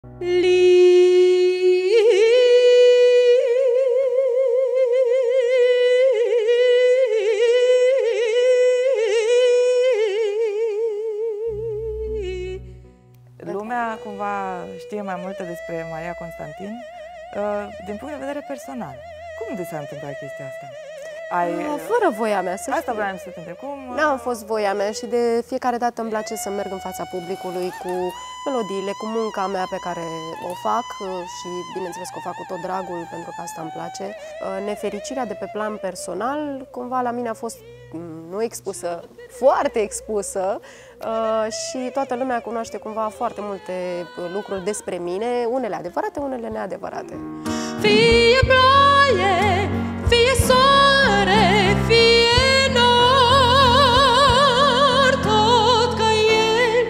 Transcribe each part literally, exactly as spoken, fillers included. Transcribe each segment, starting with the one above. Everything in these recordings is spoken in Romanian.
Lumea cumva știe mai multe despre Maria Constantin din punct de vedere personal. Cum de s-a întâmplat chestia asta? Ai... Fără voia mea, să Asta știi. vreau să te întreb. Cum... N-a fost voia mea și de fiecare dată îmi place să merg în fața publicului cu melodiile, cu munca mea pe care o fac și bineînțeles că o fac cu tot dragul, pentru că asta îmi place. Nefericirea de pe plan personal, cumva la mine a fost nu expusă, foarte expusă și toată lumea cunoaște cumva foarte multe lucruri despre mine, unele adevărate, unele neadevărate. Fie ploaie, fie soare, fie nor, tot ca el,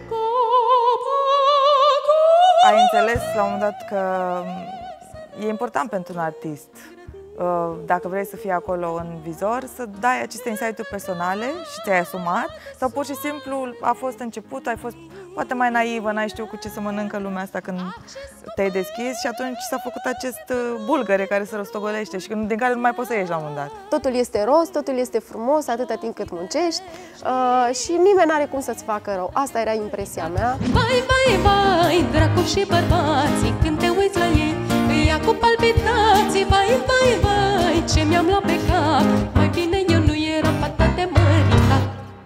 copacul. Ai înțeles la un moment dat că e important pentru un artist, dacă vrei să fii acolo în vizor, să dai aceste insight-uri personale și ți-ai asumat, sau pur și simplu a fost început, ai fost poate mai naivă, n-ai știut cu ce să mănâncă lumea asta când te-ai deschis și atunci s-a făcut acest bulgăre care se rostogolește și din care nu mai poți să ieși la un moment dat. Totul este roz, totul este frumos, atâta timp cât muncești uh, și nimeni n-are cum să-ți facă rău. Asta era impresia mea. Vai, vai, vai, dracu și bărbații, când te uiți la ei, îi ia cu palpitații. Vai, vai, vai, ce mi-am luat pe cap, mai bine eu nu eram fata de măritat.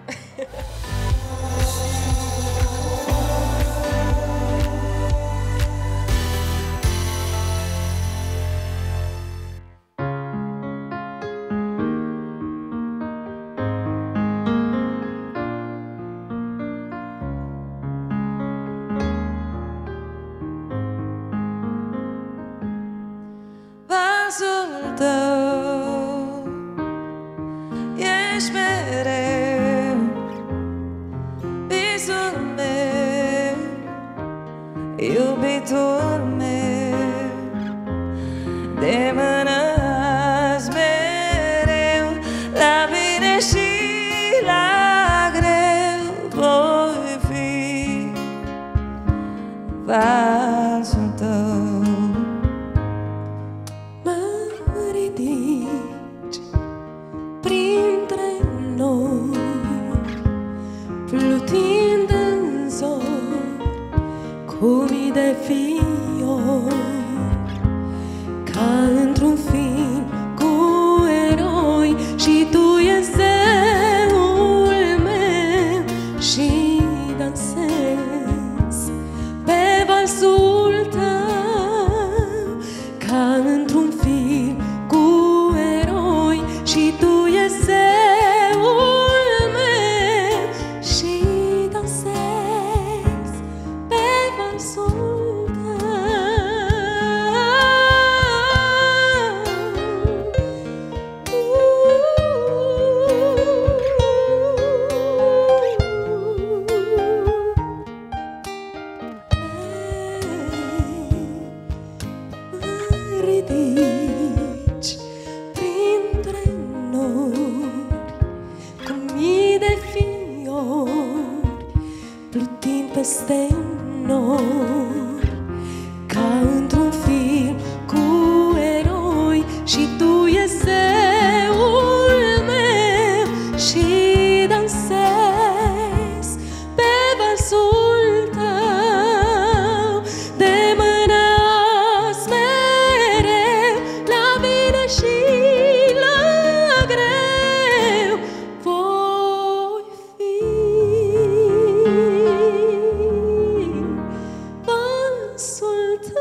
Vasul tău ești mereu, visul meu, iubitul meu, de mână azi mereu, la bine și la greu voi fi vasul tău. Printre noi, plutind în zori, cu mii de fiori, ca într-un film cu eroi, și tu e zeul meu și dansez pe valsul tău, ca într-un film cu eroi, și tu e zeul meu și dansez pe valsul tău. Ridici printre nori, cu mii de fiori, plutind peste nori, ca într-un film cu eroi, și tu e zeul meu și dansez pe valsul tău, de mână azi mereu, la bine și la greu voi fi vasul tău.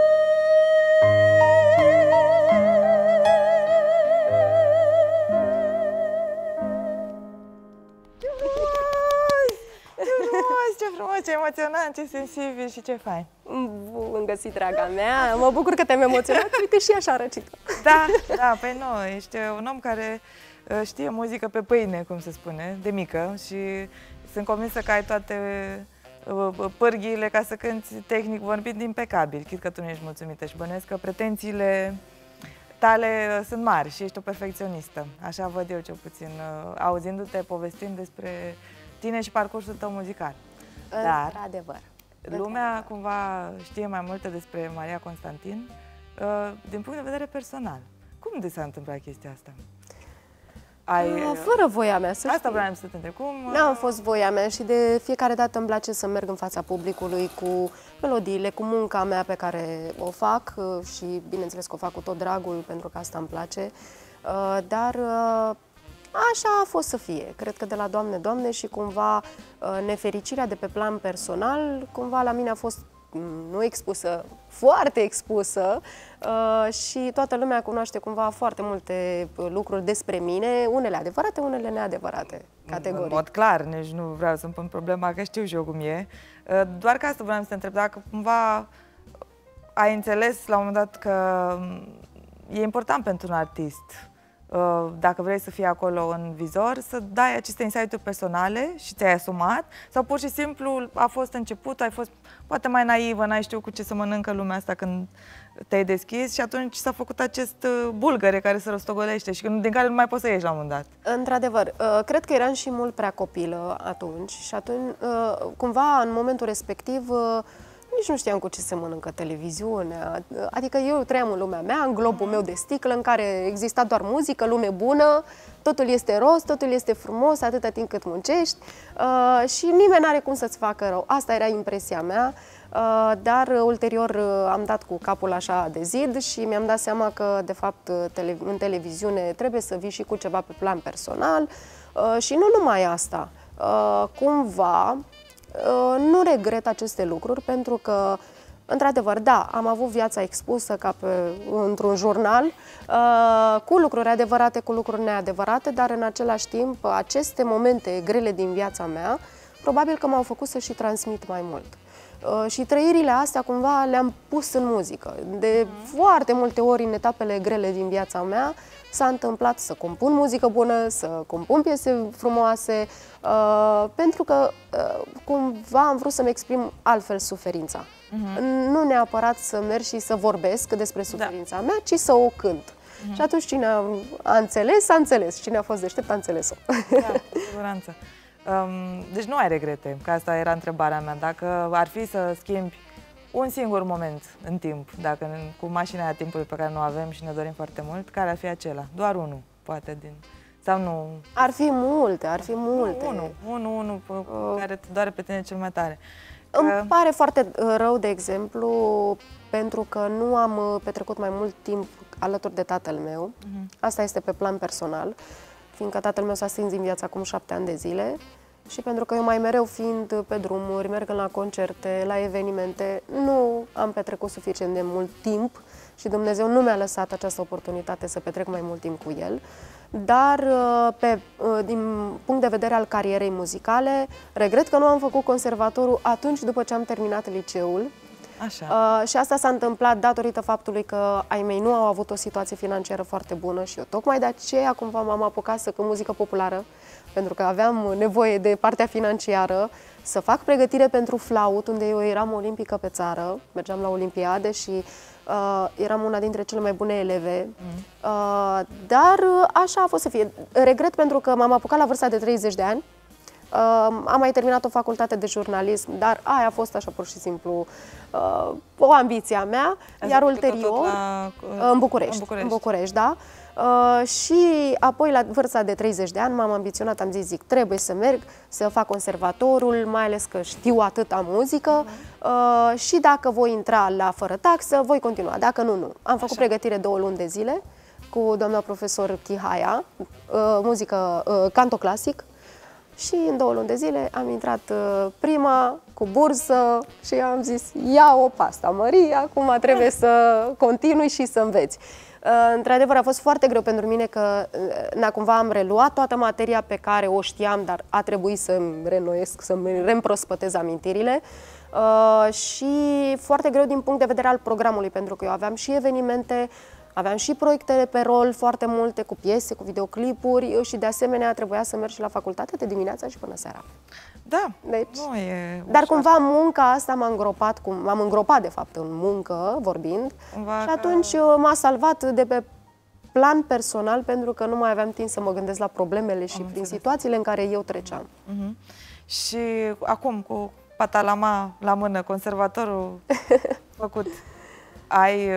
Ce frumos, ce emoționant, ce sensibil și ce fain. Bun găsit, draga mea! Mă bucur că te-am emoționat, uite și așa răcită. Da, da, păi nu, ești un om care știe muzică pe pâine, cum se spune, de mică și sunt convinsă că ai toate pârghiile ca să cânti tehnic vorbind impecabil, chit că tu nu ești mulțumită și bănuiesc că pretențiile tale sunt mari și ești o perfecționistă. Așa văd eu cel puțin, auzindu-te povestind despre tine și parcursul tău muzical. Dar, într-adevăr. Lumea cumva știe mai multe despre Maria Constantin din punct de vedere personal. Cum de s-a întâmplat chestia asta? Ai... Fără voia mea, să Asta vreau să te întreb. Cum... N-a fost voia mea și de fiecare dată îmi place să merg în fața publicului cu melodiile, cu munca mea pe care o fac și bineînțeles că o fac cu tot dragul pentru că asta îmi place, dar așa a fost să fie. Cred că de la Doamne, Doamne și cumva nefericirea de pe plan personal, cumva la mine a fost nu expusă, foarte expusă uh, și toată lumea cunoaște cumva foarte multe lucruri despre mine, unele adevărate, unele neadevărate, categorii. În mod clar, nici nu vreau să-mi pun problema, că știu și eu cum e. Uh, doar că asta vreau să te întreb, dacă cumva ai înțeles la un moment dat că e important pentru un artist, dacă vrei să fii acolo în vizor, să dai aceste insight-uri personale și ți-ai asumat, sau pur și simplu a fost început, ai fost poate mai naivă, n-ai știut cu ce să mănâncă lumea asta când te-ai deschis și atunci s-a făcut acest bulgăre care se rostogolește și din care nu mai poți să ieși la un moment dat. Într-adevăr, cred că eram și mult prea copilă atunci și atunci, cumva, în momentul respectiv, nici nu știam cu ce se mănâncă televiziunea, adică eu trăiam în lumea mea, în globul meu de sticlă, în care exista doar muzică, lume bună, totul este roz, totul este frumos, atâta timp cât muncești uh, și nimeni n-are cum să-ți facă rău. Asta era impresia mea, uh, dar ulterior uh, am dat cu capul așa de zid și mi-am dat seama că, de fapt, tele în televiziune trebuie să vii și cu ceva pe plan personal uh, și nu numai asta. Uh, cumva, nu regret aceste lucruri pentru că, într-adevăr, da, am avut viața expusă ca într-un jurnal, cu lucruri adevărate, cu lucruri neadevărate, dar în același timp aceste momente grele din viața mea probabil că m-au făcut să și transmit mai mult. Și trăirile astea cumva le-am pus în muzică. De foarte multe ori în etapele grele din viața mea s-a întâmplat să compun muzică bună, să compun piese frumoase, uh, pentru că uh, cumva am vrut să-mi exprim altfel suferința. Uh-huh. Nu neapărat să merg și să vorbesc despre suferința da. mea, ci să o cânt. Uh-huh. Și atunci cine a, a înțeles, a înțeles. Cine a fost deștept, a înțeles-o. Da, cu siguranță. Um, deci nu ai regrete, că asta era întrebarea mea. Dacă ar fi să schimbi un singur moment în timp, dacă cu mașina aia timpului pe care nu avem și ne dorim foarte mult, care ar fi acela? Doar unul, poate, din... Sau nu? Ar fi multe, ar fi multe. Unul, unul, unul uh. care te doare pe tine cel mai tare. Îmi că... pare foarte rău, de exemplu, pentru că nu am petrecut mai mult timp alături de tatăl meu. Uh-huh. Asta este pe plan personal, fiindcă tatăl meu s-a stins din viață acum șapte ani de zile. Și pentru că eu mai mereu fiind pe drumuri, mergând la concerte, la evenimente, nu am petrecut suficient de mult timp și Dumnezeu nu mi-a lăsat această oportunitate să petrec mai mult timp cu el. Dar, pe, din punct de vedere al carierei muzicale, regret că nu am făcut conservatorul atunci după ce am terminat liceul. Așa. Uh, și asta s-a întâmplat datorită faptului că ai mei nu au avut o situație financiară foarte bună și eu tocmai de aceea cumva m-am apucat să cânt muzică populară, pentru că aveam nevoie de partea financiară, să fac pregătire pentru flaut, unde eu eram olimpică pe țară, mergeam la olimpiade și uh, eram una dintre cele mai bune eleve, mm. uh, dar așa a fost să fie. Regret pentru că m-am apucat la vârsta de treizeci de ani, uh, am mai terminat o facultate de jurnalism, dar aia a fost așa pur și simplu uh, o ambiție a mea, Azi iar ulterior, la, uh, în București, în București, în București da. Uh, și apoi, la vârsta de treizeci de ani, m-am ambiționat, am zis, zic, trebuie să merg, să fac conservatorul, mai ales că știu atâta muzică uh, și dacă voi intra la fără taxă, voi continua, dacă nu, nu. Am făcut Așa. pregătire două luni de zile cu doamna profesor Chihaia, uh, muzică, uh, canto clasic, și în două luni de zile am intrat uh, prima cu bursă și am zis, ia-o pasta, Maria, acum trebuie să continui și să înveți. Într-adevăr, a fost foarte greu pentru mine că na, cumva am reluat toată materia pe care o știam, dar a trebuit să-mi reînnoiesc, să-mi reîmprospătez amintirile. Uh, și foarte greu din punct de vedere al programului, pentru că eu aveam și evenimente, aveam și proiecte pe rol foarte multe, cu piese, cu videoclipuri și de asemenea trebuia să merg și la facultate de dimineața și până seara. Da, deci, nu e dar cumva munca asta m-a îngropat, m-am îngropat de fapt în muncă, vorbind, cumva și atunci că... m-a salvat de pe plan personal, pentru că nu mai aveam timp să mă gândesc la problemele și Am prin înțeles. situațiile în care eu treceam. Uh-huh. Și acum, cu patalama la mână, conservatorul făcut. Ai,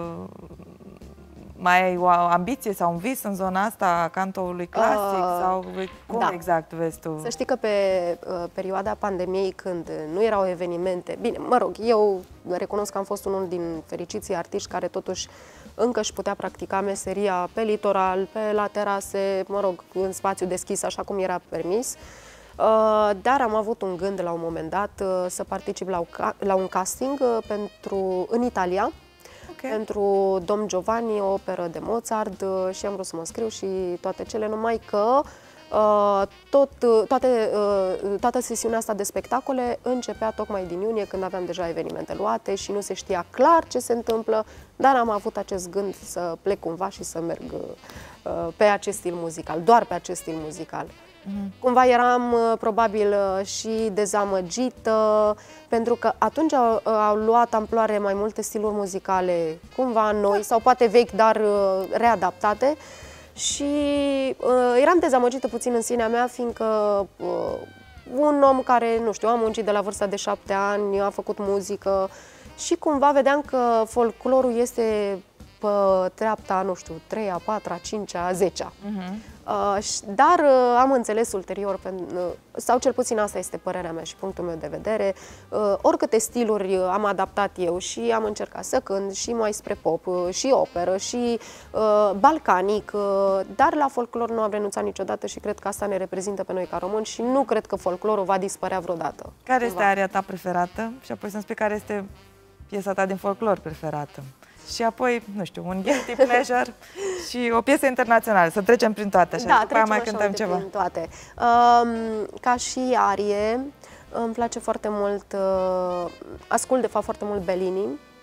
mai ai o ambiție sau un vis în zona asta a cantoului clasic? Uh, sau cum da. exact vezi tu? Să știi că pe uh, perioada pandemiei, când nu erau evenimente, bine, mă rog, eu recunosc că am fost unul din fericiții artiști care totuși încă își putea practica meseria pe litoral, pe la terase, mă rog, în spațiu deschis, așa cum era permis. Uh, dar am avut un gând la un moment dat uh, să particip la, la un casting uh, pentru, în Italia, okay. pentru Dom Giovanni, o operă de Mozart uh, și am vrut să mă înscriu și toate cele, numai că uh, tot, toate, uh, toată sesiunea asta de spectacole începea tocmai din iunie, când aveam deja evenimente luate și nu se știa clar ce se întâmplă, dar am avut acest gând să plec cumva și să merg uh, pe acest stil muzical, doar pe acest stil muzical. Mm-hmm. Cumva eram uh, probabil uh, și dezamăgită, pentru că atunci au, au luat amploare mai multe stiluri muzicale, cumva noi, sau poate vechi, dar uh, readaptate. Și uh, eram dezamăgită puțin în sinea mea, fiindcă uh, un om care, nu știu, a muncit de la vârsta de șapte ani, a făcut muzică și cumva vedeam că folclorul este pe treapta, nu știu, treia, patra, cincea, zecea. Uh-huh. Uh, dar uh, am înțeles ulterior, uh, sau cel puțin asta este părerea mea și punctul meu de vedere, uh, oricâte stiluri am adaptat eu și am încercat să cânt și mai spre pop, uh, și operă, și uh, balcanic, uh, dar la folclor nu am renunțat niciodată și cred că asta ne reprezintă pe noi ca români și nu cred că folclorul va dispărea vreodată. Care este aria ta preferată? Și apoi să-mi spui care este piesa ta din folclor preferată. Și apoi, nu știu, un guilty pleasure și o piesă internațională. Să trecem prin toate, așa, da, după aia mai cântăm ceva. Prin toate. Um, ca și arie, îmi place foarte mult, uh, ascult de fapt foarte mult Bellini,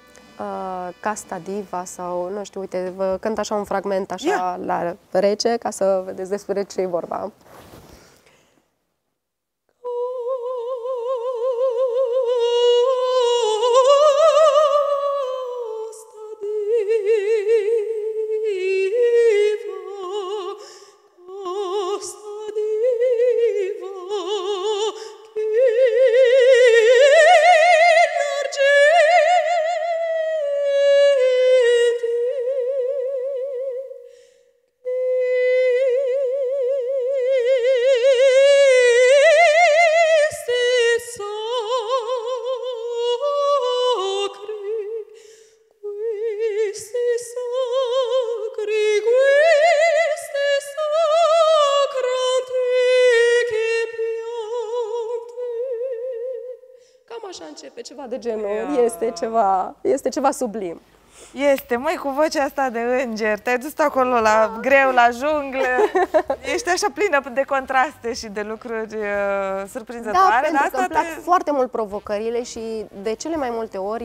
uh, Casta Diva sau, nu știu, uite, vă cânt așa un fragment așa yeah. la rece, ca să vedeți despre ce e vorba. Așa începe, ceva de genul, yeah. este, ceva, este ceva sublim. Este, măi, cu vocea asta de înger, te-ai dus acolo la greu, la junglă, ești așa plină de contraste și de lucruri uh, surprinzătoare. Da, pentru asta că îmi plac te... foarte mult provocările și de cele mai multe ori,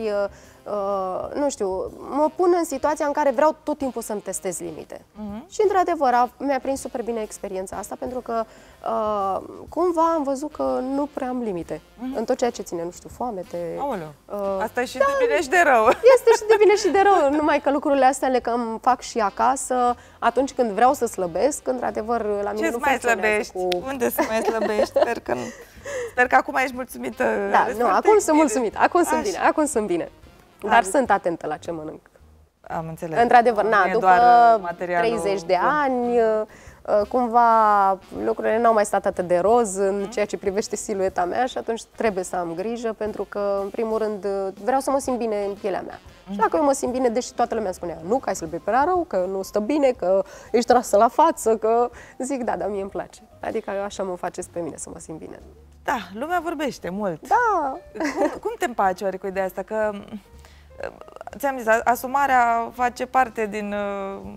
uh, nu știu, mă pun în situația în care vreau tot timpul să-mi testez limite. Uh-huh. Și într-adevăr, mi-a prins super bine experiența asta, pentru că uh, cumva am văzut că nu prea am limite uh-huh. în tot ceea ce ține, nu știu, foamete. Aoleu, uh, asta e și da, de bine și de rău. Este și de bine și de rău, numai că lucrurile astea le cam fac și acasă, atunci când vreau să slăbesc, într-adevăr, la mine ce nu mai slăbești? Cu... Unde să mai slăbești? Sper că, sper că acum ești mulțumită. Da, nu, acum sunt mulțumită, acum sunt bine, acum sunt bine. Dar Am. sunt atentă la ce mănânc. Am înțeles. Într-adevăr, na, după treizeci de ani, cumva lucrurile n-au mai stat atât de roz în ceea ce privește silueta mea și atunci trebuie să am grijă, pentru că, în primul rând, vreau să mă simt bine în pielea mea. Mm. Și dacă eu mă simt bine, deși toată lumea spunea, nu, că ai slăbit prea rău, că nu stă bine, că ești trasă la față, că zic, da, dar mie îmi place. Adică așa mă faceți pe mine să mă simt bine. Da, lumea vorbește mult. Da. Cum, cum te împaci oare cu ideea asta? Că ți-am zis, asumarea face parte din uh,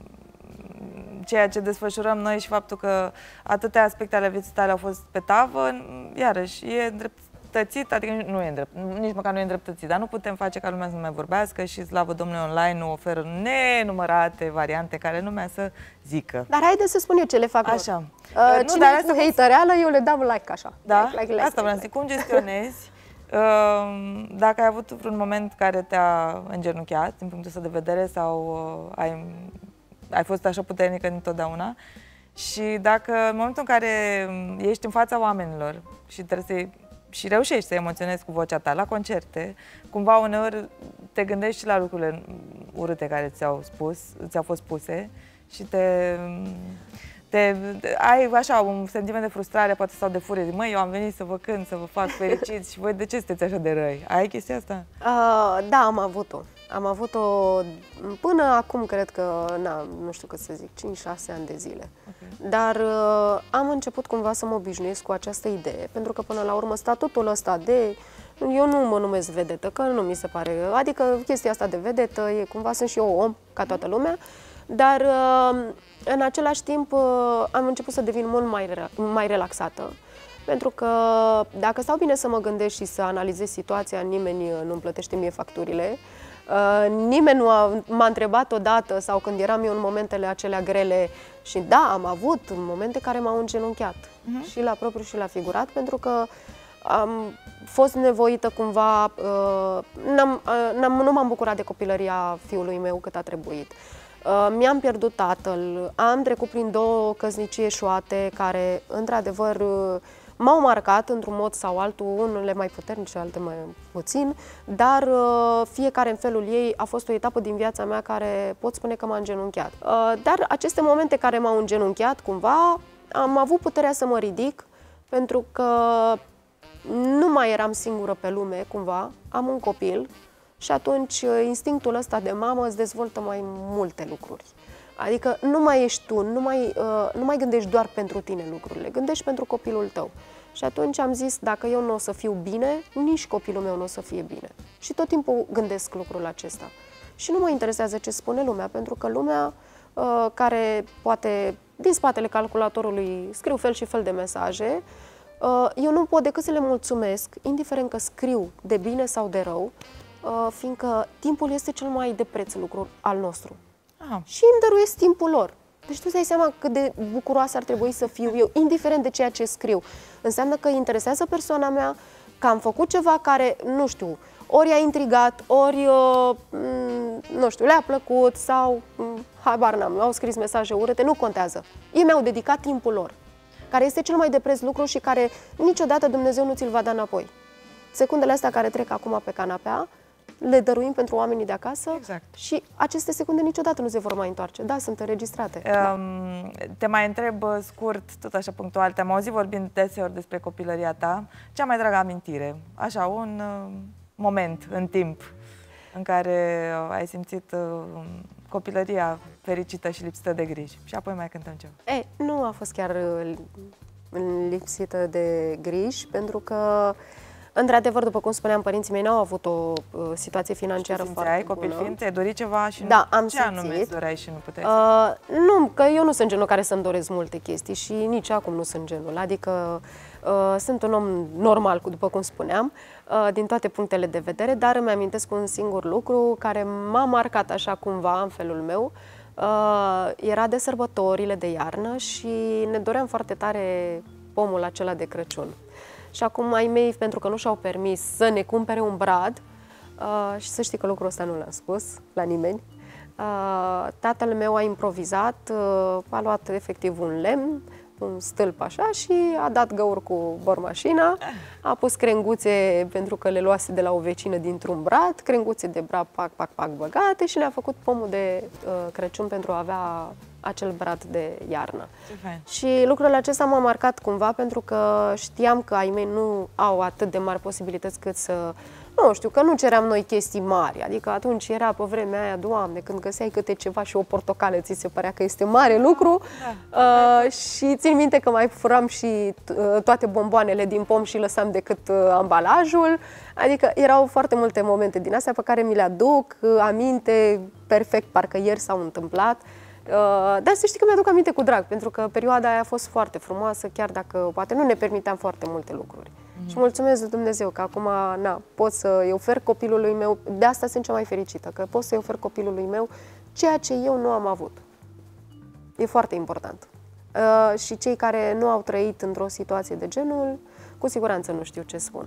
ceea ce desfășurăm noi și faptul că atâtea aspecte ale vieții tale au fost pe tavă, iarăși, e îndreptățit, adică nu e îndrept, nici măcar nu e îndreptățit, dar nu putem face ca lumea să nu mai vorbească și, slavă Domnului, online nu oferă nenumărate variante care lumea să zică. Dar haide să spun eu ce le fac. Așa. Uh, nu, Cine dar cu hatereală, eu le dau like așa. Da? Like, like, like, asta vreau să zic. Cum gestionezi? Dacă ai avut vreun moment care te-a îngenunchiat din punctul ăsta de vedere sau ai, ai fost așa puternică întotdeauna și dacă în momentul în care ești în fața oamenilor și trebuie să și reușești să emoționezi cu vocea ta la concerte, cumva uneori te gândești și la lucrurile urâte care ți-au spus, ți-au fost spuse și te, te, te ai așa un sentiment de frustrare, poate sau de furie. Măi, eu am venit să vă cânt, să vă fac fericiți și voi de ce sunteți așa de răi? Ai chestia asta? Uh, da, am avut-o. Am avut-o până acum, cred că, na, nu știu cât să zic, cinci șase ani de zile. Okay. Dar uh, am început cumva să mă obișnuiesc cu această idee, pentru că până la urmă statutul ăsta de... Eu nu mă numesc vedetă, că nu mi se pare... Adică chestia asta de vedetă, e cumva, sunt și eu om, ca toată lumea, dar uh, în același timp uh, am început să devin mult mai, mai relaxată. Pentru că dacă stau bine să mă gândesc și să analizez situația, nimeni nu-mi plătește mie facturile. Uh, nimeni nu m-a întrebat odată sau când eram eu în momentele acelea grele și da, am avut momente care m-au îngenunchiat uh-huh. și la propriu și la figurat, pentru că am fost nevoită cumva, uh, n-am, uh, n-am, nu m-am bucurat de copilăria fiului meu cât a trebuit. Uh, mi-am pierdut tatăl, am trecut prin două căsnicii eșuate care, într-adevăr, uh, m-au marcat într-un mod sau altul, unele mai puternice, alte mai puțin, dar uh, fiecare în felul ei a fost o etapă din viața mea care pot spune că m-a îngenunchiat. Uh, dar aceste momente care m-au îngenunchiat, cumva, am avut puterea să mă ridic, pentru că nu mai eram singură pe lume, cumva, am un copil și atunci instinctul ăsta de mamă îți dezvoltă mai multe lucruri. Adică nu mai ești tu, nu mai, uh, nu mai gândești doar pentru tine lucrurile, gândești pentru copilul tău. Și atunci am zis, dacă eu nu o să fiu bine, nici copilul meu nu o să fie bine. Și tot timpul gândesc lucrul acesta. Și nu mă interesează ce spune lumea, pentru că lumea uh, care poate, din spatele calculatorului, scriu fel și fel de mesaje, uh, eu nu pot decât să le mulțumesc, indiferent că scriu de bine sau de rău, uh, fiindcă timpul este cel mai de preț lucru al nostru. Aha. Și îmi dăruiesc timpul lor. Deci tu îți dai seama cât de bucuroasă ar trebui să fiu eu, indiferent de ceea ce scriu. Înseamnă că interesează persoana mea, că am făcut ceva care, nu știu, ori a intrigat, ori, uh, nu știu, le-a plăcut sau, habar n-am, au scris mesaje urâte, nu contează. Ei mi-au dedicat timpul lor, care este cel mai de preț lucru și care niciodată Dumnezeu nu ți-l va da înapoi. Secundele astea care trec acum pe canapea, le dăruim pentru oamenii de acasă exact. Și aceste secunde niciodată nu se vor mai întoarce. Da, sunt înregistrate. Um, te mai întreb scurt, tot așa punctual, te-am auzit vorbind deseori despre copilăria ta. Cea mai dragă amintire, așa, un uh, moment în timp în care ai simțit uh, copilăria fericită și lipsită de griji. Și apoi mai cântăm ceva. E, nu a fost chiar uh, lipsită de griji, pentru că într-adevăr, după cum spuneam, părinții mei n-au avut o uh, situație financiară foarte bună. Copil fiind, ți-ai dorit ceva și da, nu? Am ce simțit. anume îți doreai și nu puteai? Uh, nu, că eu nu sunt genul care să-mi doresc multe chestii și nici acum nu sunt genul. Adică uh, sunt un om normal, după cum spuneam, uh, din toate punctele de vedere, dar îmi amintesc un singur lucru care m-a marcat așa cumva în felul meu. Uh, era de sărbătorile de iarnă și ne doream foarte tare pomul acela de Crăciun. Și acum ai mei, pentru că nu și-au permis să ne cumpere un brad, uh, și să știi că lucrul ăsta nu l-am spus la nimeni, uh, tatăl meu a improvizat, uh, a luat efectiv un lemn, un stâlp așa și a dat găuri cu bormașina, a pus crenguțe pentru că le luase de la o vecină dintr-un brad, crenguțe de brad pac, pac, pac băgate și ne-a făcut pomul de uh, Crăciun pentru a avea acel brad de iarnă. Și lucrul acesta m-a marcat cumva pentru că știam că ai mei nu au atât de mari posibilități cât să... Nu știu, că nu ceream noi chestii mari, adică atunci era pe vremea aia, Doamne, când găseai câte ceva și o portocală, ți se părea că este mare lucru. Da. Uh, și țin minte că mai furam și uh, toate bomboanele din pom și lăsam decât uh, ambalajul. Adică erau foarte multe momente din astea pe care mi le aduc uh, aminte perfect, parcă ieri s-au întâmplat. Uh, dar să știi că mi-aduc aminte cu drag, pentru că perioada aia a fost foarte frumoasă, chiar dacă poate nu ne permiteam foarte multe lucruri. Mm-hmm. Și mulțumesc lui Dumnezeu că acum na, pot să-i ofer copilului meu, de asta sunt cea mai fericită, că pot să-i ofer copilului meu ceea ce eu nu am avut. E foarte important. Uh, și cei care nu au trăit într-o situație de genul, cu siguranță nu știu ce spun.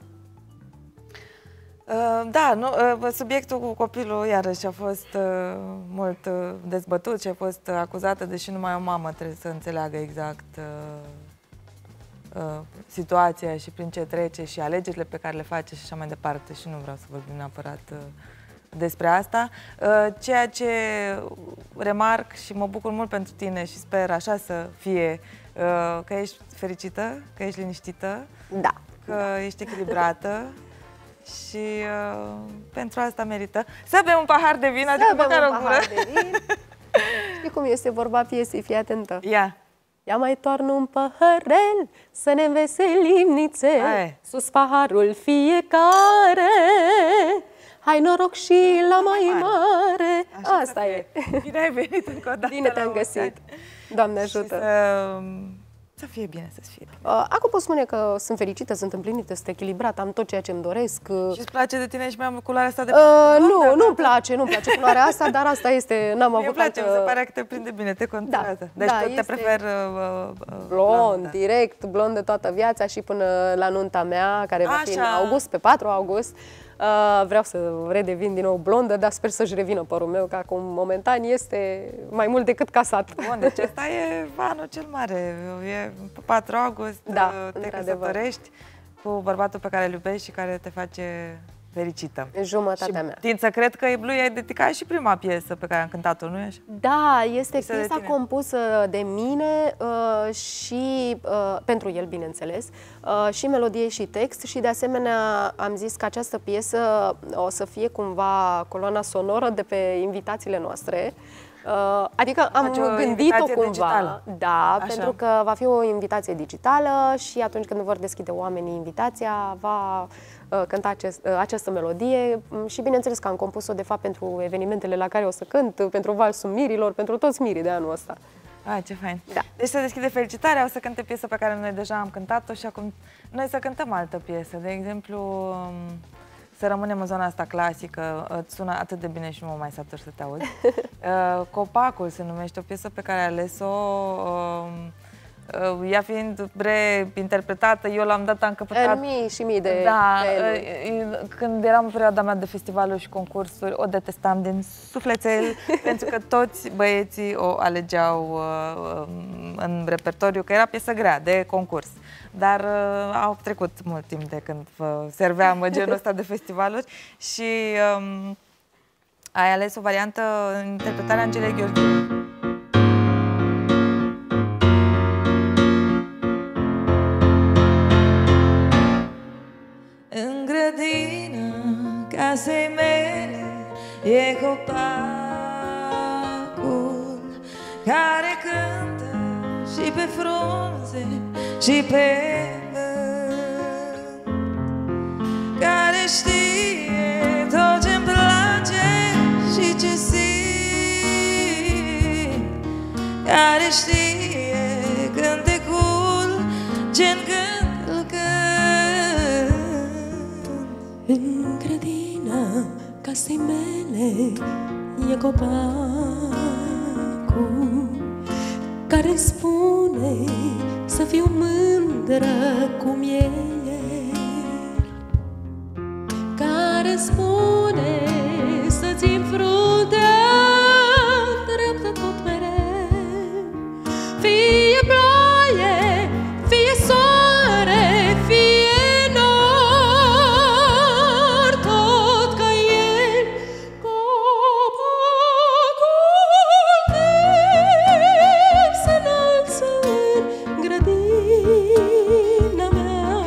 Uh, da, nu, uh, subiectul cu copilul iarăși a fost uh, mult uh, dezbătut și a fost uh, acuzată, deși numai o mamă trebuie să înțeleagă exact uh, uh, situația și prin ce trece și alegerile pe care le face și așa mai departe și nu vreau să vorbim neapărat uh, despre asta. Uh, ceea ce remarc și mă bucur mult pentru tine și sper așa să fie, uh, că ești fericită, că ești liniștită, Da. că ești echilibrată și uh, pentru asta merită să bem un pahar de vin, Să adică bem măcar un o gură. pahar de vin. Știi cum este vorba piesei, fii atentă. Ia. Ia mai toarnă un paharel, să ne înveselim nițel, Hai. sus paharul fiecare, hai noroc și la mai mare. Așa Asta să e. fie. Bine ai venit încă o dată. Bine te-am la găsit. Mulți Doamne Ani. Și ajută. Să, să fie bine, să fie bine. Uh, Acum pot spune că sunt fericită, sunt împlinită, sunt echilibrată, am tot ceea ce îmi doresc. Uh, Și îți place de tine și mai am culoarea asta de uh, blondă, nu, da? nu-mi place, nu-mi place culoarea asta, dar asta este, n-am Mie îmi avut place, altă... mi se pare că te prinde bine, te controlează. Deci da, tu te este prefer uh, uh, Blond, blondă. direct, blondă toată viața și până la nunta mea, care va fi în Așa. august, pe patru august. Uh, vreau să redevin din nou blondă, dar sper să-și revină părul meu, că acum momentan este mai mult decât casat. Bun, deci ăsta e anul cel mare. E pe patru august, Da, uh, te într-adevăr. căsătorești cu bărbatul pe care îl iubești și care te face fericită. Jumătatea și mea. tind să cred că lui ai dedicat și prima piesă pe care am cântat-o, nu-i așa? Da, este Pisă de piesa tine. compusă de mine uh, și uh, pentru el, bineînțeles, uh, și melodie și text și de asemenea am zis că această piesă o să fie cumva coloana sonoră de pe invitațiile noastre. Uh, adică am Faci o gândit-o invitație cumva, digitală. da, Așa. pentru că va fi o invitație digitală și atunci când vor deschide oamenii invitația, va uh, cânta acest, uh, această melodie și bineînțeles că am compus-o de fapt pentru evenimentele la care o să cânt, pentru Valsul Mirilor, pentru toți mirii de anul ăsta. Ah, ce fain. Da. Deci se deschide felicitarea, o să cânte piesă pe care noi deja am cântat-o și acum noi să cântăm altă piesă. De exemplu, să rămânem în zona asta clasică, îți sună atât de bine și nu mă mai satur să te aud. Uh, Copacul se numește, o piesă pe care ai ales-o, uh, uh, ea fiind reinterpretată, eu l-am dat, am căpătat. În mii și mii de Da, feluri. uh, când eram în perioada mea de festivaluri și concursuri, o detestam din sufletel, pentru că toți băieții o alegeau uh, în repertoriu, că era piesă grea de concurs. Dar uh, au trecut mult timp de când uh, serveam genul ăsta de festivaluri și um, ai ales o variantă, interpretarea Angelei Gheorghiu. În grădina casei mele e copacul care cântă și pe frunze și pe vânt, care știe tot ce-mi place și ce simt, care știe cântecul ce-n gând îl cânt. În grădina casei mele e copacul care spune să fiu mândră cum e el, care spune să țin fruntea dreaptă tot mereu, fie ploaie, fie soare, fie nor, tot ca el. Copacul meu se înalță în grădina mea,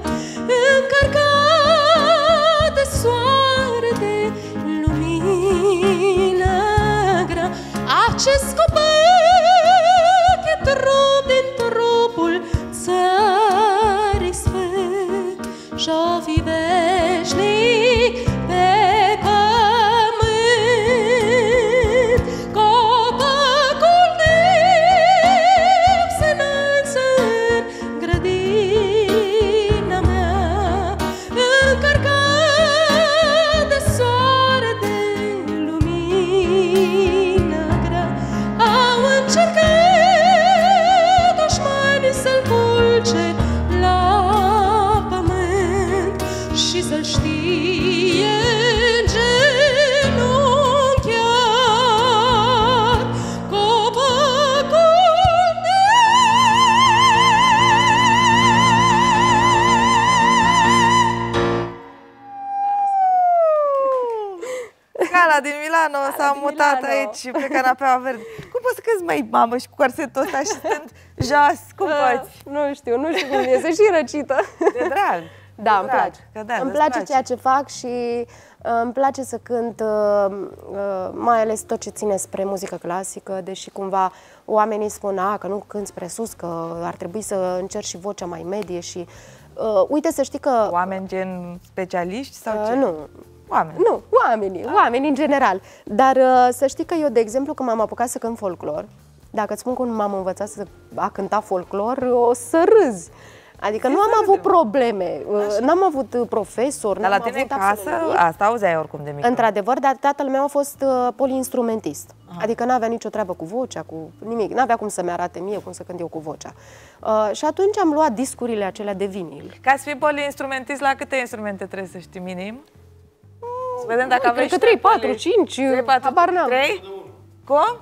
încărcat de soare, de lumină grea. Acest copac e trup din trupul țării sfânt și-o fi veșnic pe pământ. Copacul meu se înalță în grădina mea, încărcat de soare, de lumină grea. Mihaela din Milano s-a din mutat Milano. aici pe canapeaua verde. Cum poți să cânti, măi, mamă, și cu corsetul ăsta și stând jos? Cum poți? Nu știu, nu știu cum iese și răcită. De drag. Da, îmi drag, place. că da, îmi îți place, place ceea ce fac și uh, îmi place să cânt, uh, uh, mai ales tot ce ține spre muzică clasică, deși cumva oamenii spun a, că nu cânti prea sus, că ar trebui să încerci și vocea mai medie și... Uh, uite, să știi că... Oameni gen specialiști sau uh, ce? Nu. Oameni. Nu, oamenii, oamenii în general. Dar uh, să știi că eu, de exemplu, când m-am apucat să cânt folclor, dacă îți spun cum m-am învățat să a cânta folclor, o să râzi. Adică nu am avut probleme, n-am avut profesor, Dar n-am la tine avut în casă, absolut nimic. asta auzeai oricum de mică. Într-adevăr, dar tatăl meu a fost uh, poliinstrumentist. Aha. Adică n-avea nicio treabă cu vocea, cu nimic. N-avea cum să-mi arate mie cum să cânt eu cu vocea. Uh, și atunci am luat discurile acelea de vinil. Ca să fii poliinstrumentist, la câte instrumente trebuie să știi minim? Să vedem dacă Ui, aveți cred că trei, patru, cinci, habar n-am. trei? Cum?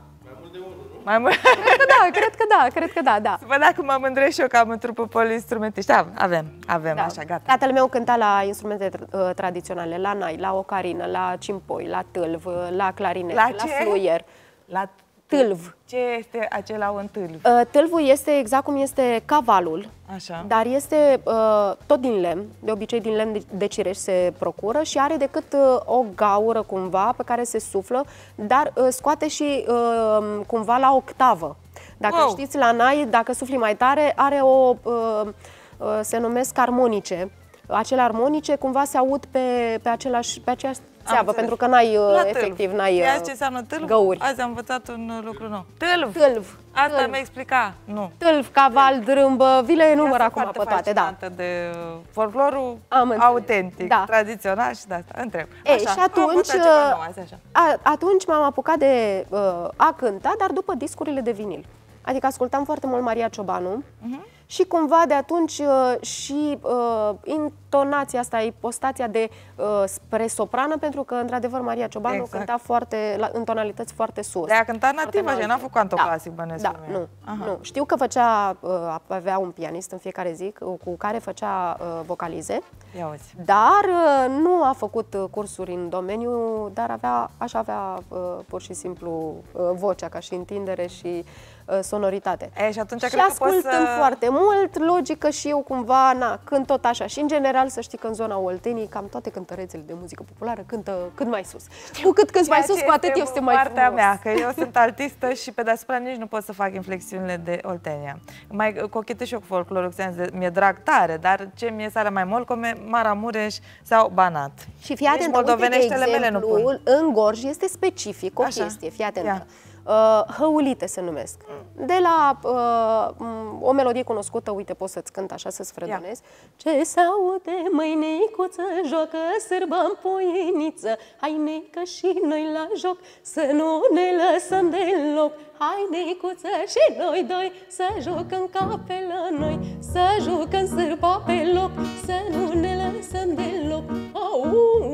Mai mult. Cred că da, cred că da, cred că da, da. Să văd dacă mă mândresc și eu că am în trupă poliinstrumentiști. Da, avem, avem, Da. așa, gata. Tatăl meu cânta la instrumente uh, tradiționale, la nai, la ocarină, la cimpoi, la tâlv, la clarinet, La la, ce? fluier. La Tâlv. Ce este acela un tâlv? Uh, tâlvul este exact cum este cavalul, Așa. dar este uh, tot din lemn, de obicei din lemn de, de cireș se procură și are decât uh, o gaură cumva pe care se suflă, dar uh, scoate și uh, cumva la octavă. Dacă Wow. știți, la nai, dacă sufli mai tare, are o, uh, uh, se numesc armonice. Acele armonice cumva se aud pe, pe, același, pe aceeași țeavă, înțeles. pentru că n-ai, uh, La tâlv. efectiv, n-ai Ia uh, ce înseamnă tâlv? găuri. Azi am învățat un uh, lucru nou. Tâlv! Tâlv. Asta Tâlv. mi-a explicat. Nu. Tâlv, caval, drâmbă, vi le enumăr Ea acum sunt pe foarte toate, da. fascinată de uh, folclorul Am înțeles. autentic, Da. tradițional și de asta. Întreb. Ei, Așa, și am atunci, învățat ceva nou azi, așa. a, atunci m-am apucat de uh, a cânta, dar după discurile de vinil. Adică ascultam foarte mult Maria Ciobanu uh-huh. și cumva de atunci uh, și uh, intonația asta, ipostația de uh, spre soprană, pentru că într-adevăr Maria Ciobanu Exact. cânta foarte, la, în tonalități foarte sus. De a cânta nativ, așa, înalte. n-a făcut canto Da. clasic, bănesc. Da, lumea. nu, Aha. nu. Știu că făcea, uh, avea un pianist în fiecare zi cu care făcea uh, vocalize. Ia uzi. Dar uh, nu a făcut uh, cursuri în domeniu, dar avea, așa avea uh, pur și simplu uh, vocea ca și întindere și uh, sonoritate. E, și atunci Și cred că poți ascultăm să... foarte mult, logică și eu cumva, na, cânt tot așa. Și în general să știi că în zona Olteniei cam toate cântărețele de muzică populară cântă cât mai sus. Cu cât cânti mai Ceea sus, ce cu atât este este mai partea frumos. mea, că eu sunt artistă și pe deasupra nici nu pot să fac inflexiunile de Oltenia. Mai cochetez și eu cu folclorul, mi-e drag tare, dar ce mi-e sare mai molcome, Maramureș sau Banat. Și fii atentă, uite, de moldoveneștele mele nu exemplu, pun. în Gorj este specific o Așa. chestie, fii atentă. Ia. Uh, hăulite se numesc. De la uh, m, o melodie cunoscută, uite, poți să-ți cânt așa, să-ți fredonezi. Ce se aude, măi, neicuță, joacă sârba în poieniță. Hai, neică, și noi la joc, să nu ne lăsăm deloc. Hai, neicuță, și noi doi, să jucăm ca pe la noi, să jucăm sârba pe loc, să nu ne lăsăm deloc. Au,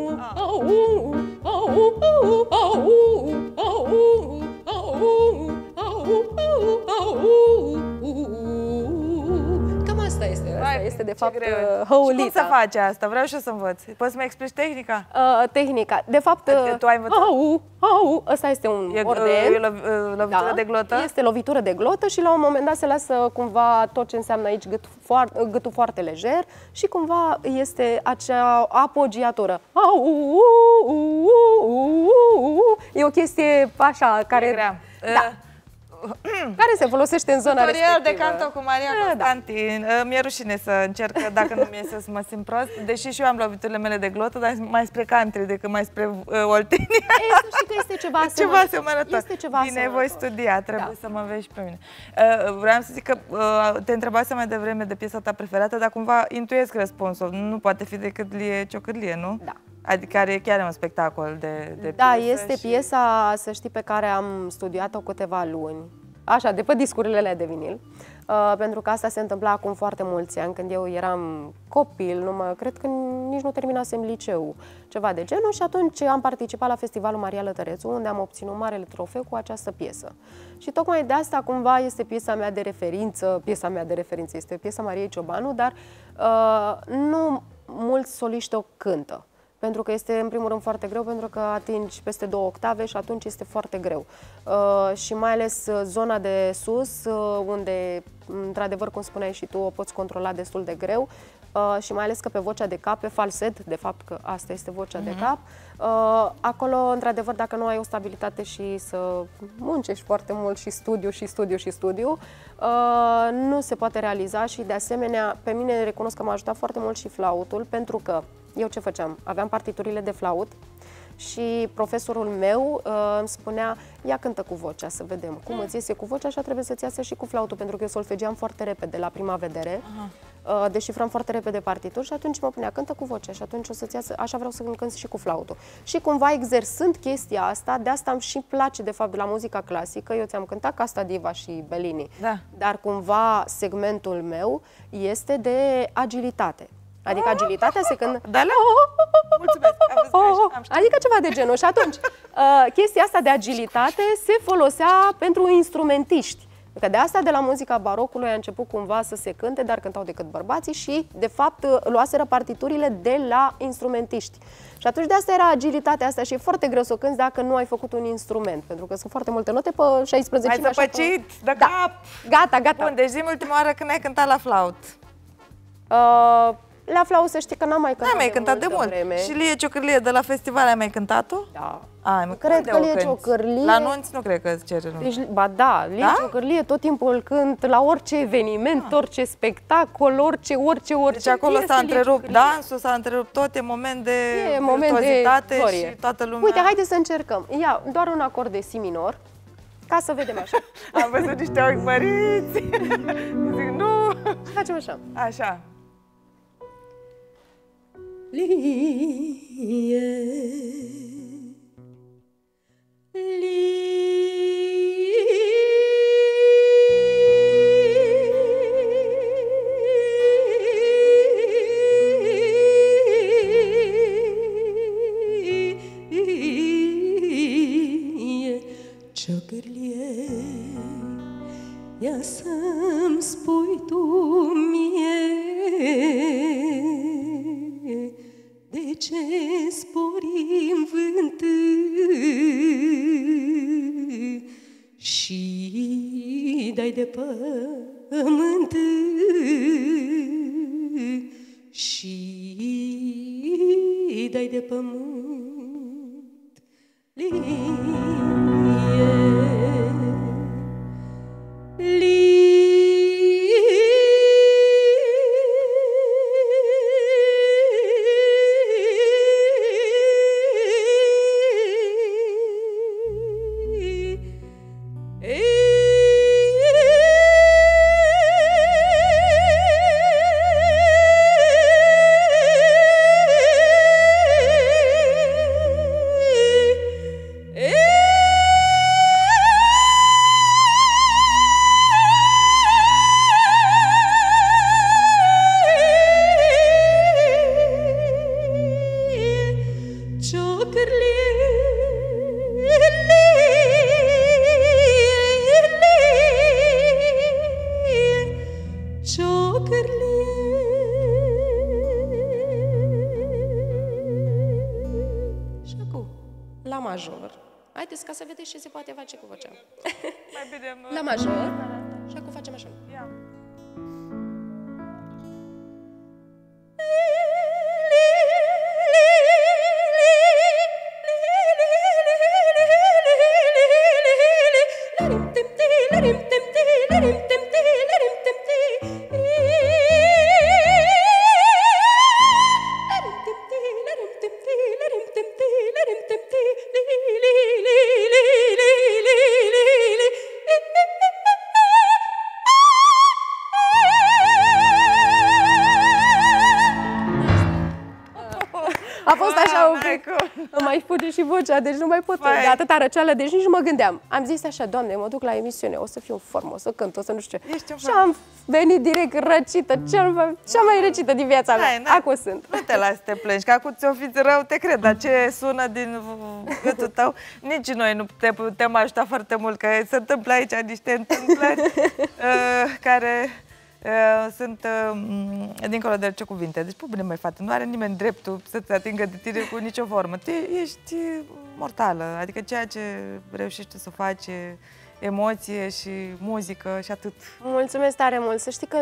au, au, au, au, au, cam asta este. Asta Vai, este de ce fapt greu. uh, Și cum hăulita. să faci asta? Vreau și eu să învăț. Poți să-mi explici tehnica? Uh, tehnica. De fapt, Adică uh, tu ai învățat? au, au, ăsta este un E, orden. e lo, lovitură de glotă? Este lovitură de glotă și la un moment dat se lasă cumva tot ce înseamnă aici gâtul foarte, gâtul foarte lejer și cumva este acea apogiatură. Au, u, u, u, u, u. E o chestie așa care, E grea. da, care se folosește în zona Tutorial de respectivă. canto cu Maria Da, da. Constantin. Mi-e rușine să încerc, că dacă nu mi iese să mă simt prost, deși și eu am loviturile mele de glotă, dar mai spre country decât mai spre uh, Oltenia. Ei, să știi că este ceva Ceva asemănător. asemănător. Este ceva Bine, voi asemănător. studia, trebuie Da. să mă vezi și pe mine. Uh, vreau să zic că uh, te întrebase mai devreme de piesa ta preferată, dar cumva intuiesc răspunsul. Nu poate fi decât Lie Ciocârlie, nu? Da. Adică care chiar e un spectacol de, de Da, piesă este și... piesa, să știi, pe care am studiat-o câteva luni. Așa, de pe discurile alea de vinil. Uh, pentru că asta se întâmpla acum foarte mulți ani, când eu eram copil, nu mă, cred că nici nu terminasem liceu, ceva de genul, și atunci am participat la Festivalul Maria Lătărețu, unde am obținut marele trofeu cu această piesă. Și tocmai de asta cumva este piesa mea de referință, piesa mea de referință este piesa Mariei Ciobanu, dar uh, nu mulți soliști o cântă. Pentru că este, în primul rând, foarte greu, pentru că atingi peste două octave și atunci este foarte greu. Uh, și mai ales zona de sus, uh, unde, într-adevăr, cum spuneai și tu, o poți controla destul de greu. Uh, și mai ales că pe vocea de cap, pe falset, de fapt că asta este vocea mm-hmm. de cap, uh, acolo, într-adevăr, dacă nu ai o stabilitate și să muncești foarte mult și studiu și studiu și studiu, uh, nu se poate realiza și, de asemenea, pe mine recunosc că m-a ajutat foarte mult și flautul, pentru că eu ce făceam? Aveam partiturile de flaut și profesorul meu uh, îmi spunea, ia cântă cu vocea să vedem cum îți iese cu vocea, așa trebuie să-ți iasă și cu flautul, pentru că eu solfegiam foarte repede la prima vedere, uh, deșifram foarte repede partituri și atunci mă punea, cântă cu vocea și atunci o să-ți iasă, așa vreau să cânt și cu flautul. Și cumva exersând chestia asta, de asta îmi și place de fapt la muzica clasică, eu ți-am cântat Casta Diva și Bellini, da. Dar cumva segmentul meu este de agilitate. Adică agilitatea se când... Da, la... Mulțumesc! Adică ceva de genul. Și atunci, uh, chestia asta de agilitate se folosea pentru instrumentiști. Că de asta, de la muzica barocului, a început cumva să se cânte, dar cântau decât bărbații și, de fapt, luaseră partiturile de la instrumentiști. Și atunci de asta era agilitatea asta și e foarte greu să o cânti dacă nu ai făcut un instrument, pentru că sunt foarte multe note pe șaisprezece. Ai zăpăcit de cap! Da. Gata, gata! Bun, deci zi ultima oară când ai cântat la flaut. Uh, La flaut să știi că n-am mai cântat, mai cântat de mult. Vreme. Și Lie Ciocârlie de la festival ai mai cântat-o? Da. Ai, cred că Lie Ciocârlie... La anunț nu cred că îți cere nume. Deci, ba da, Lie da? Ciocârlie tot timpul îl cânt la orice eveniment, ah. orice spectacol, orice, orice, orice. Deci acolo s-a întrerupt dansul, s-a întrerupt tot, e moment de e moment de și toată lumea... Uite, haide să încercăm. Ia doar un acord de si minor, ca să vedem așa. Am văzut niște ochi măriți. Zic, nu! Facem așa. Așa. Lie, lie, ciocârlie, ia să-mi spui tu mie de ce spori în vânt și dai de pământ și dai de pământ. Lie, lie. La major. Haideți ca să vedeți ce se poate face cu vocea. Mai bine, la major. Și acum facem așa. Ia. A fost așa un pic, îmi mai fuge și vocea, deci nu mai pot, Vai. de atâta răceală, deci nici nu mă gândeam. Am zis așa, Doamne, mă duc la emisiune, o să fiu în formă, o să cânt, o să nu știu ce. Și am venit direct răcită, cel mai, cea mai răcită din viața mea. Hai, acum sunt. Nu te lași să te plângi, că acum ți-o fiți rău, te cred, dar ce sună din gâtul tău, nici noi nu te putem ajuta foarte mult, că se întâmplă aici niște întâmplări uh, care... sunt dincolo de ce cuvinte. Deci, bine, mai fată, nu are nimeni dreptul să-ți atingă de tine cu nicio formă. Tu ești mortală, adică ceea ce reușești să faci, emoție și muzică și atât. Mulțumesc tare mult. Să știi că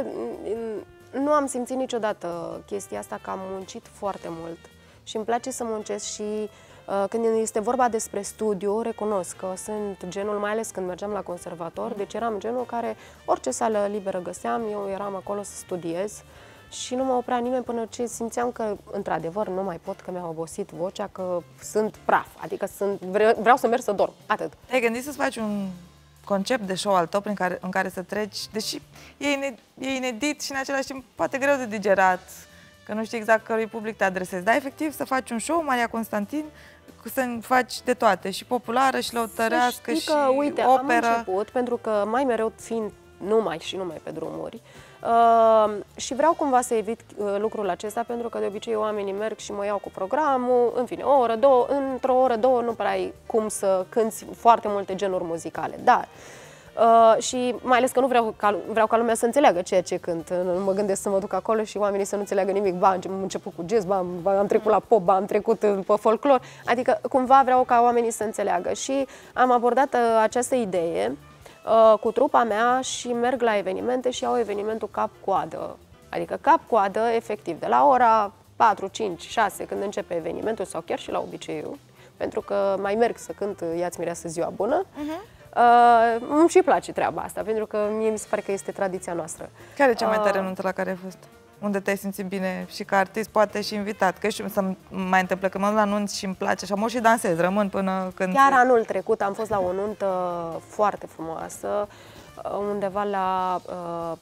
nu am simțit niciodată chestia asta, că am muncit foarte mult și îmi place să muncesc și uh, când este vorba despre studiu, recunosc că sunt genul, mai ales când mergeam la conservator, deci eram genul care orice sală liberă găseam, eu eram acolo să studiez și nu mă oprea nimeni până ce simțeam că, într-adevăr, nu mai pot, că mi-a obosit vocea, că sunt praf, adică sunt, vreau, vreau să merg să dorm, atât. Te-ai gândit să-ți faci un concept de show al tău prin care, în care să treci, deși e inedit, e inedit și în același timp poate greu de digerat, că nu știi exact cărui public te adresezi, dar efectiv să faci un show, Maria Constantin, să faci de toate, și populară, și lăutărească, și că, uite, operă. Am început, pentru că mai mereu fiind numai și numai pe drumuri, uh, și vreau cumva să evit uh, lucrul acesta, pentru că de obicei oamenii merg și mă iau cu programul, în fine, o oră, două, într-o oră, două nu prea ai cum să cânti foarte multe genuri muzicale, dar Uh, și mai ales că nu vreau ca, vreau ca lumea să înțeleagă ceea ce cânt. Nu mă gândesc să mă duc acolo și oamenii să nu înțeleagă nimic. Ba, am început cu jazz, ba, ba am trecut la pop, ba, am trecut pe folclor. Adică cumva vreau ca oamenii să înțeleagă. Și am abordat uh, această idee uh, cu trupa mea și merg la evenimente și au evenimentul cap-coadă. Adică cap-coadă, efectiv, de la ora patru, cinci, șase, când începe evenimentul, sau chiar și la obiceiul, pentru că mai merg să cânt Ia-ți mireasă ziua bună. Uh-huh. Uh, îmi și place treaba asta, pentru că mie mi se pare că este tradiția noastră. Care e cea mai tare uh, nuntă la care ai fost? Unde te-ai simțit bine și ca artist, poate și invitat? Că știu, să mai întâmplă că mă duc la nunți și îmi place și am și dansez, rămân până când... Chiar anul trecut am fost la o nuntă foarte frumoasă, undeva la uh,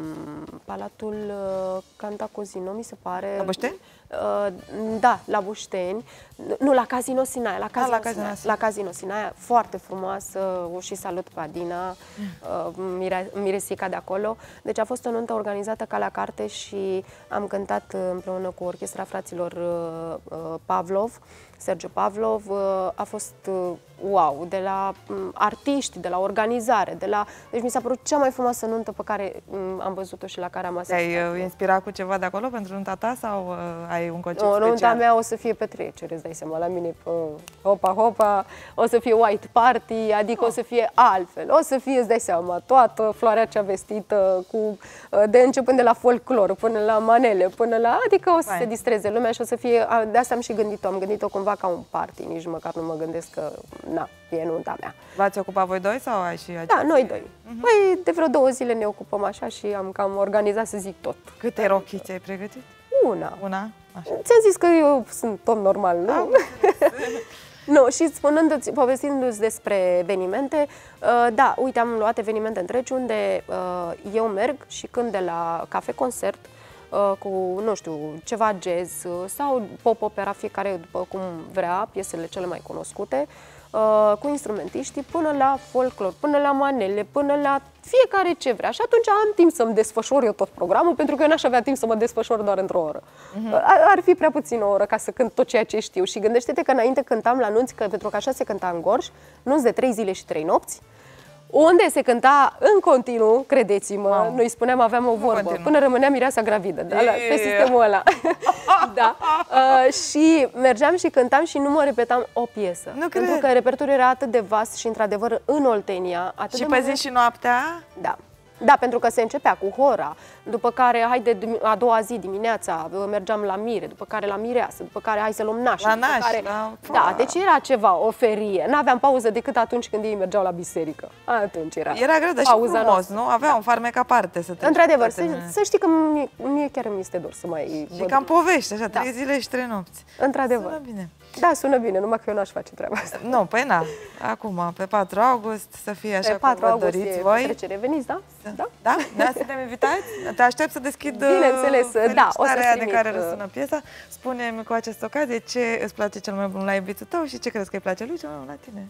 Palatul uh, Cantacuzino, mi se pare. La Bușteni? Uh, da, la Bușteni. Nu, la Casino Sinaia. La Casino, ah, la Casino Sinaia. La Casino Sinaia, foarte frumoasă, o și salut pe Adina, uh, Mire, Miresica de acolo. Deci a fost o nuntă organizată ca la carte și am cântat împreună cu orchestra fraților uh, uh, Pavlov, Sergiu Pavlov. Uh, a fost uh, wow, de la um, artiști, de la organizare, de la... Deci mi s-a părut cea mai frumoasă nuntă pe care um, am văzut-o și la care am asistat. Te-ai uh, inspirat cu ceva de acolo pentru nunta ta sau uh, ai un concept no, special? Nunta mea o să fie petrecere, îți dai seama, la mine pe hopa hopa, o să fie white party, adică oh. o să fie altfel, o să fie, îți dai seama, toată floarea cea vestită, cu, de începând de la folclor până la manele, până la... Adică o să Fine. se distreze lumea și o să fie... De asta am și gândit-o, am gândit-o cumva ca un party, nici măcar nu mă gândesc că, na, e nunta mea. V-ați ocupat voi doi sau ai și agenții? Da, noi doi. Uh-huh. Păi, de vreo două zile ne ocupăm așa și am cam organizat, să zic, tot. Câte rochiți ai pregătit? Una. Una? Ți-am zis că eu sunt om normal, nu? Ah, nu, și spunându-ți, povestindu-ți despre evenimente, uh, da, uite, am luat evenimente întregi unde uh, eu merg și cânt de la cafe-concert uh, cu, nu știu, ceva jazz uh, sau pop-opera, fiecare după cum vrea, piesele cele mai cunoscute, uh, cu instrumentiștii, până la folclor, până la manele, până la fiecare ce vrea. Și atunci am timp să-mi desfășor eu tot programul, pentru că eu n-aș avea timp să mă desfășor doar într-o oră. Uh-huh. ar, ar fi prea puțin o oră ca să cânt tot ceea ce știu. Și gândește-te că înainte cântam la nunți, că, pentru că așa se cânta în Gorj, nunți de trei zile și trei nopți, unde se cânta în continuu, credeți-mă, wow. Noi spuneam, aveam o vorbă, continuu. Până rămânea mireasa gravidă, da, la, pe sistemul ăla. Da. Uh, și mergeam și cântam și nu mă repetam o piesă. Nu pentru cred. Că repertoriul era atât de vast și, într-adevăr, în Oltenia... Atât și de pe zi și noaptea? Da. Da, pentru că se începea cu hora, după care, hai de a doua zi dimineața, mergeam la mire, după care la mireasă, după care hai să luăm naș. La naș, care... la... Da, deci era ceva, o ferie. N-aveam pauză decât atunci când ei mergeau la biserică. Atunci era Era greu, dar și frumos, noastră. Nu? Avea un farmec aparte să treci. Într-adevăr, să, să știi că mie, mie chiar mi este dor să mai... Și cam povești, așa, da. Trei zile și trei nopți. Într-adevăr. Sună bine. Da, sună bine, numai că eu n-aș face treaba asta. Nu, păi na, acum, pe patru august, să fie așa cum vă doriți voi. Petrecere. Veniți, da? Da? Da? Da? Suntem invitați? Te aștept să deschid Bineînțeles, da, o să de care răsună piesa. Spune-mi cu această ocazie ce îți place cel mai bun la iubitul tău și ce crezi că îi place lui cel mai bun la tine?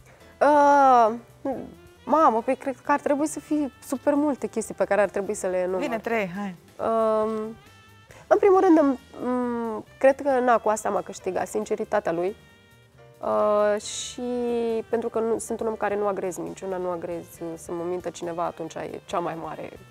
Uh, mamă, păi cred că ar trebui să fie super multe chestii pe care ar trebui să le număr. Bine, trei, hai. Uh, În primul rând, cred că na, cu asta m-a câștigat sinceritatea lui uh, și pentru că nu, sunt un om care nu agrez minciuna, nu agrez să mă mintă cineva, atunci e cea mai mare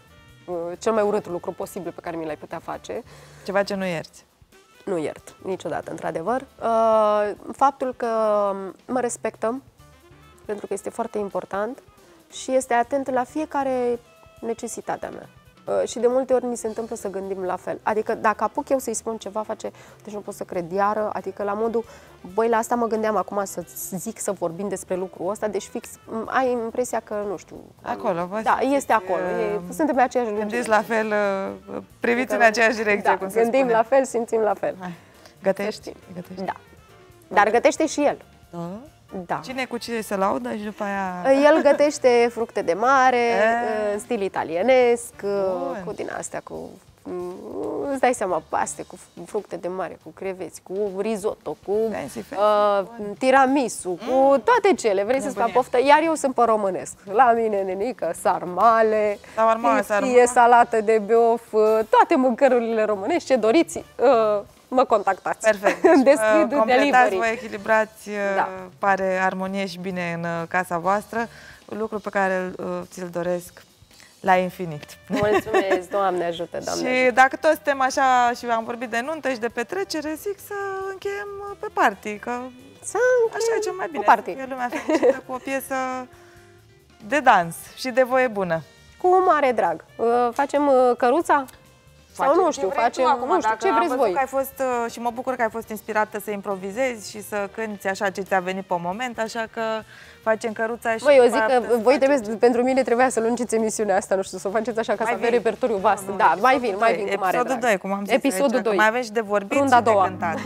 cel mai urât lucru posibil pe care mi l-ai putea face. Ceva ce nu ierți. Nu iert, niciodată, într-adevăr. Uh, faptul că mă respectă, pentru că este foarte important și este atent la fiecare necesitatea mea. Uh, și de multe ori mi se întâmplă să gândim la fel. Adică dacă apuc eu să-i spun ceva, face, deci nu pot să cred iară, adică la modul, băi, la asta mă gândeam acum să zic, să vorbim despre lucrul ăsta, deci fix ai impresia că, nu știu... Acolo, vă da, este acolo, e, suntem pe aceeași lungime. Gândiți la fel, priviți în aceeași direcție, da, cum se gândim spune. la fel, simțim la fel. Hai. Gătești? Gătești? Da. Dar gătește și el. Da? Da. Cine cu cine se laudă și după aia... El gătește fructe de mare, E... în stil italienesc, Bun. cu din astea, cu... Îți dai seama, paste cu fructe de mare, cu creveți, cu risotto, cu Fancy, fancy. uh, tiramisu, mm. cu toate cele. Vrei să-ți fac poftă? Iar eu sunt pe românesc. La mine, nenică, sarmale, Sarmale, fie sarmale. salată de beof, toate mâncărurile românești, ce doriți, uh, mă contactați. Perfect. Deschid Completați, delivery. vă echilibrați, Da. pare armonie și bine în casa voastră, lucru pe care ți-l doresc la infinit. Mulțumesc, Doamne ajută, Doamne Și ajută. dacă toți suntem așa și am vorbit de nuntă și de petrecere, zic să încheiem pe party, că Să așa e cel mai bine, cu party. să fie lumea fericită cu o piesă de dans și de voie bună. Cu mare drag. Uh, Facem uh, căruța? Sau nu știu, facem, nu știu, ce vreți voi. Că ai fost, uh, și mă bucur că ai fost inspirată să improvizezi și să cânti așa ce ți-a venit pe moment, așa că facem căruța și... Băi, eu zic mai că puteți voi să trebuie, faceți. pentru mine trebuia să lungiți emisiunea asta, nu știu, să o faceți așa ca Mai să avem vin. repertoriu vast. Nu, nu, Da, mai vin, episodul mai doi, vin cu mare Episodul drag. doi, cum am zis Episodul aici, că doi. mai avem și de vorbit Runda și de a doua. cântat.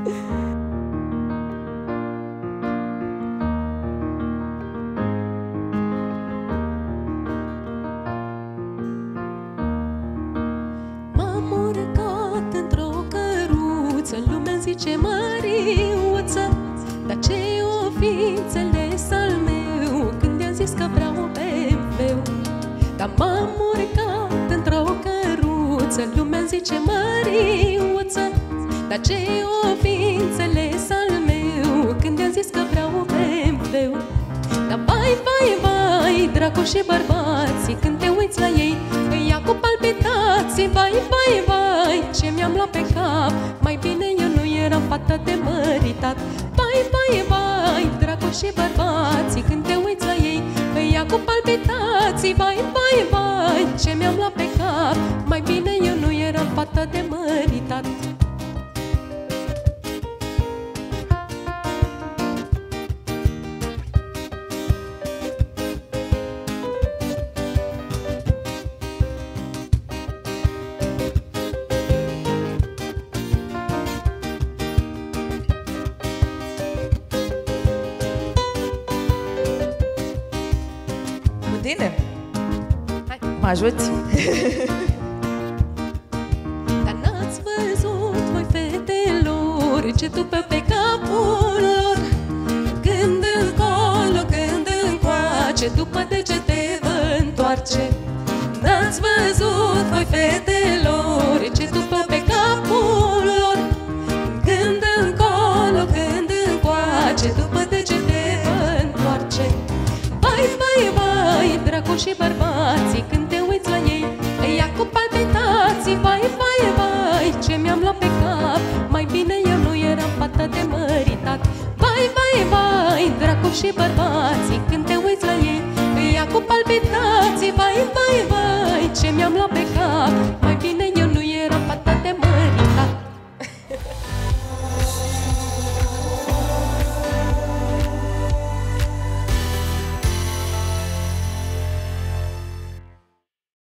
M-am urcat într-o căruță, lumea zice măriuță, dar ce o fi înțeles al meu când i-am zis că vreau B M W. Dar m-am urcat într-o căruță, lumea zice măriuță, dar ce o fi înțeles al meu când i-am zis că vreau B M W. Dar vai, vai, vai, dracu și bărbații, când te uiți la ei, îi ia cu palpitații. Vai, vai, vai, ce mi-am luat pe cap, mai bine eu nu eram fată de măritat. Vai, vai, vai, dracu și bărbații, când te uiți la ei, îi ia cu palpitații. Vai, vai, vai, ce mi-am luat pe cap, mai bine eu nu eram fată de măritat. Bine? Mă ajuți? Dar n-ați văzut, voi fetelor, ce tupă pe capul lor, când încolo, când încoace, după degete vă întoarce. N-ați văzut, voi fetelor, ce tupă pe capul lor, când încolo, când încoace, după degete vă întoarce. Vai, vai, vai, dracu și bărbații, când te uiți la ei, îi ia cu palpitații. Vai, vai, vai, ce mi-am luat pe cap, mai bine eu nu eram fată de măritat. Vai, vai, vai, dracu și bărbații, când te uiți la ei, îi ia cu palpitații. Vai, vai, vai, ce mi-am luat pe cap,